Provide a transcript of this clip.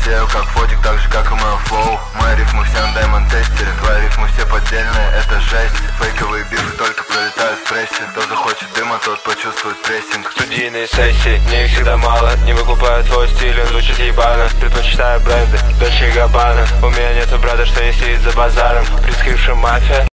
сею как фотик, так же как и мой флоу. Мои рифмы все на даймонд тестере, твои рифмы все поддельные, это жесть. Фейковые бифы только пролетают в прессе. Кто захочет дыма, тот почувствует прессинг. Студийные сессии, мне их всегда мало. Не выкупаю твой стиль, он звучит ебано. Предпочитаю бренды, Дольче и Габбана. У меня нету брата, что не сидит за базаром. Прискрившая мафия.